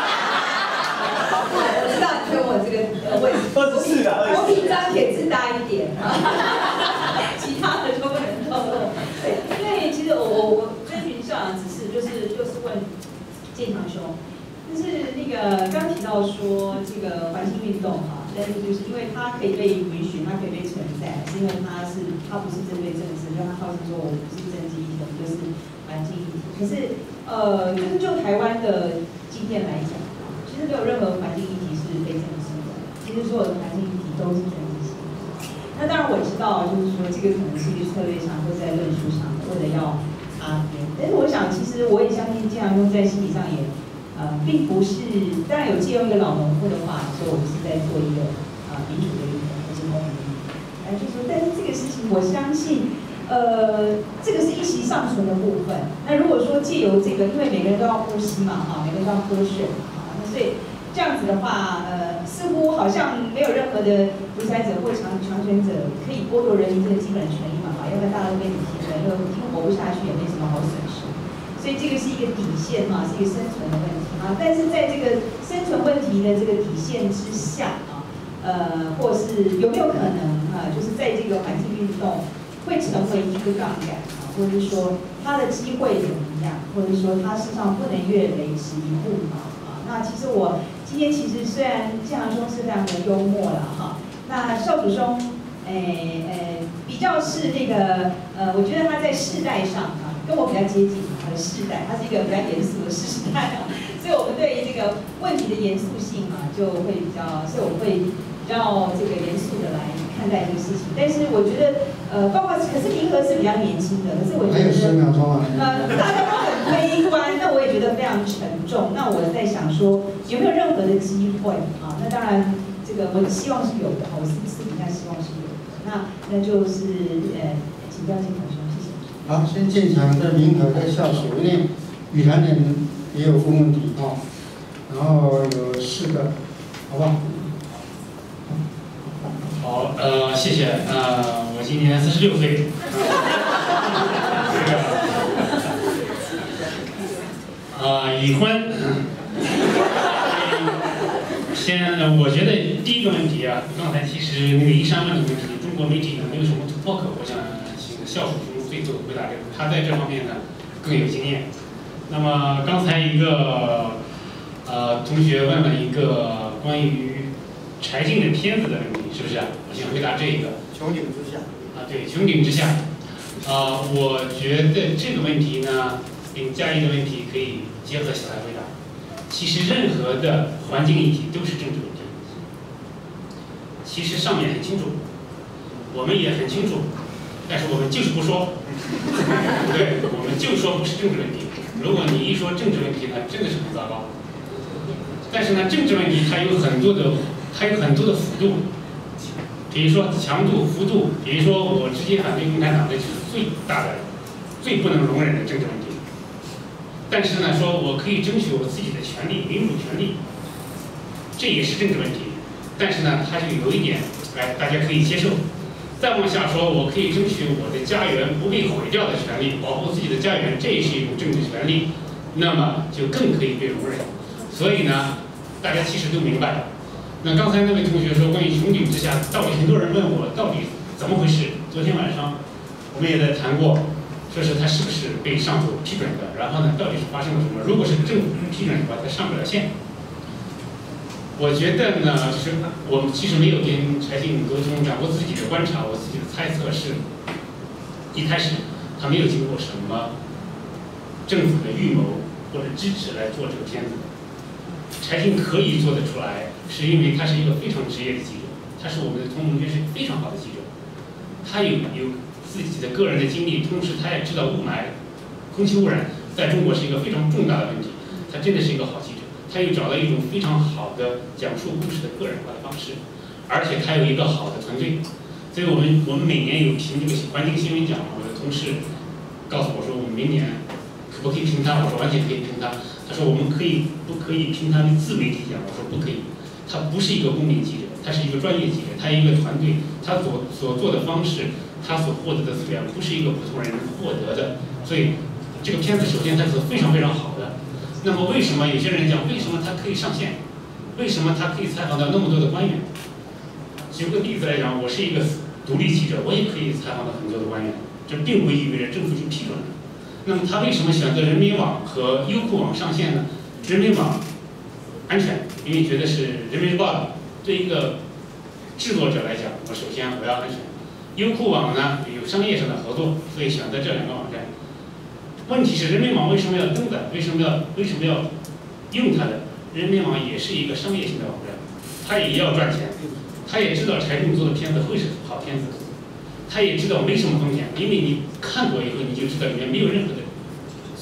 知道你跟我这个问题。 二十四啊， 我比张铁志大一点，其他的就不能透露。对，因为其实我我我遵循校长指示，就是就是问建强兄。就是那个刚提到说这个环境运动哈，但是就是因为它可以被允许，它可以被存在，是因为它是它不是针对政治，因为它号称说我们不是政治议题，我们就是环境议题。可是呃，就是就台湾的今天来讲，其实没有任何环境议题是非政治的，其实所有的环境议题都是政治性的。那当然我知道，就是说这个可能是一个策略上或在论述上，为了要差别。但是我想，其实我也相信金洋兄在心理上也，呃，并不是，当然有借用一个老农夫的话，说我们是在做一个啊、呃、民主的运动，或是公民的运动。哎，就说，但是这个事情，我相信。呃，这个是一息尚存的部分。那如果说借由这个，因为每个人都要呼吸嘛，哈，每个人都要喝水嘛，哈，那所以这样子的话，呃，似乎好像没有任何的独裁者或强强权者可以剥夺人民这个基本权益嘛，哈，要不然大家都被你听了，因为听活不下去也没什么好损失。所以这个是一个底线嘛，是一个生存的问题啊。但是在这个生存问题的这个底线之下啊，呃，或是有没有可能啊，就是在这个环境运动。会成为一个杠杆啊，或者是说它的机会怎么样，或者是说它事实上不能越雷池一步嘛啊。那其实我今天其实虽然建行兄是非常的幽默了哈，那少主兄诶诶比较是那个呃，我觉得他在世代上啊跟我比较接近，他的世代，他是一个比较严肃的世代啊，所以我们对于这个问题的严肃性啊就会比较，所以我会比较这个严肃的来看待这个事情。但是我觉得。呃，包括可是明和是比较年轻的，可是我觉得还有十秒钟啊。 呃，大家都很悲观，那我也觉得非常沉重。那我在想说，有没有任何的机会啊？那当然，这个我希望是有的，我私私底下希望是有的。那那就是呃，请教金考兄，谢谢。 好，先建强在明和在下属，因为雨坛人也有问问题哦，然后有四个，好不好？ 好，呃，谢谢。呃，我今年四十六岁。这个，呃，已婚。先，我觉得第一个问题啊，刚才其实那个一山问的问题，中国媒体有没有什么突破口？我想请校属兄最后回答这个，他在这方面呢更有经验。那么刚才一个呃同学问了一个关于柴静的片子的问题。是不是啊？我先回答这个。 穹顶之下。 啊，对，穹顶之下。啊、呃，我觉得这个问题呢，跟嘉义的问题可以结合起来回答。其实任何的环境议题都是政治问题。其实上面很清楚，我们也很清楚，但是我们就是不说。对，我们就说不是政治问题。如果你一说政治问题呢，真的是很糟糕。但是呢，政治问题它有很多的，它有很多的幅度。比如说强度、幅度，比如说我直接反对共产党，这就是最大的、最不能容忍的政治问题。但是呢，说我可以争取我自己的权利、民主权利，这也是政治问题。但是呢，它就有一点，哎，大家可以接受。再往下说，我可以争取我的家园不被毁掉的权利，保护自己的家园，这也是一种政治权利，那么就更可以被容忍。所以呢，大家其实都明白。那刚才那位同学说，关于穹顶之下，到底很多人问我到底怎么回事？昨天晚上我们也在谈过，说是他是不是被上头批准的，然后呢，到底是发生了什么？如果是政府批准的话，他上不了线。我觉得呢，就是我们其实没有跟柴静沟通，讲我自己的观察，我自己的猜测是，一开始他没有经过什么政府的预谋或者支持来做这个片子。柴静可以做得出来，是因为他是一个非常职业的记者，他是我们的同盟圈是非常好的记者，他有有自己的个人的经历，同时他也知道雾霾、空气污染在中国是一个非常重大的问题，他真的是一个好记者，他又找到一种非常好的讲述故事的个人化的方式，而且他有一个好的团队，所以我们我们每年有评这个环境新闻奖，我的同事告诉我说，我们明年可不可以评他？我说完全可以评他。他说我们可以不可以评他的自媒体奖？我说不可以，他不是一个公民记者，他是一个专业记者，他有一个团队，他所所做的方式，他所获得的资源不是一个普通人能获得的，所以这个片子首先它是非常非常好的。那么为什么有些人讲为什么他可以上线？为什么他可以采访到那么多的官员？举个例子来讲，我是一个独立记者，我也可以采访到很多的官员，这并不意味着政府就批准了。那么他为什么选择人民网和优酷网上线呢？人民网安全，因为觉得是人民日报的，对一个制作者来讲，我首先我要安全。优酷网呢有商业上的合作，所以选择这两个网站。问题是人民网为什么要登载？为什么要为什么要用它的？人民网也是一个商业性的网站，它也要赚钱，它也知道柴静做的片子会是好片子。他也知道没什么风险，因为你看过以后你就知道里面没有任何的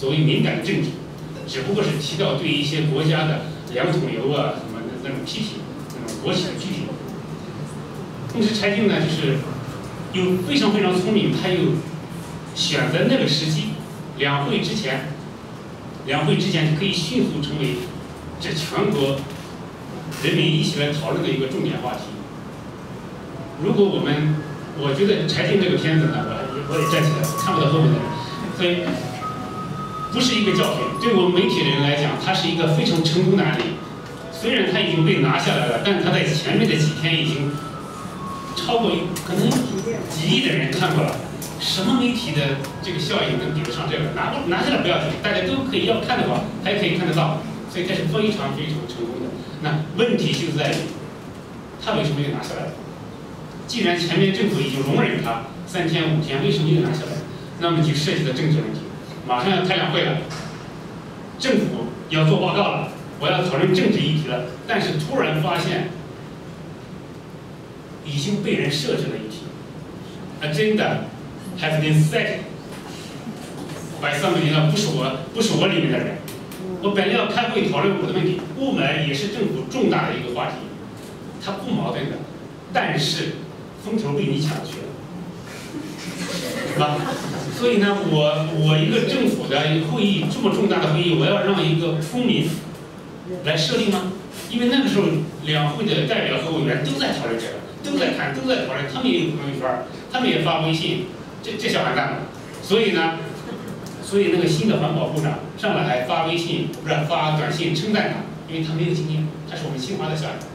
所谓敏感的政治，只不过是提到对一些国家的两桶油啊什么的那种批评，那种国企的批评。同时，柴静呢就是又非常非常聪明，他又选择那个时机，两会之前，两会之前就可以迅速成为这全国人民一起来讨论的一个重点话题。如果我们，我觉得柴静这个片子呢，我我也站起来，看不到后面的人，所以不是一个教训。对我们媒体人来讲，它是一个非常成功的案例。虽然它已经被拿下来了，但是它在前面的几天已经超过可能几亿的人看过了。什么媒体的这个效应能比得上这个？拿不拿下来不要紧，大家都可以要看的话，还可以看得到，所以它是非常非常成功的。那问题就在于，他为什么又拿下来了？既然前面政府已经容忍他三天五天，为什么又拿下来？那么就涉及到政治问题。马上要开两会了，政府要做报告了，我要讨论政治议题了，但是突然发现已经被人设置了议题 ，agenda has been set by somebody， 不是我，不是我里面的人。我本来要开会讨论我的问题，雾霾也是政府重大的一个话题，它不矛盾的，但是风头被你抢去了，是吧？所以呢，我我一个政府的会议这么重大的会议，我要让一个公民来设立吗？因为那个时候两会的代表和委员都在讨论这个，都在谈，都在讨论，他们也有朋友圈，他们也发微信，这这下完蛋了。所以呢，所以那个新的环保部长上来还发微信，不是发短信称赞他，因为他没有经验，他是我们清华的校长。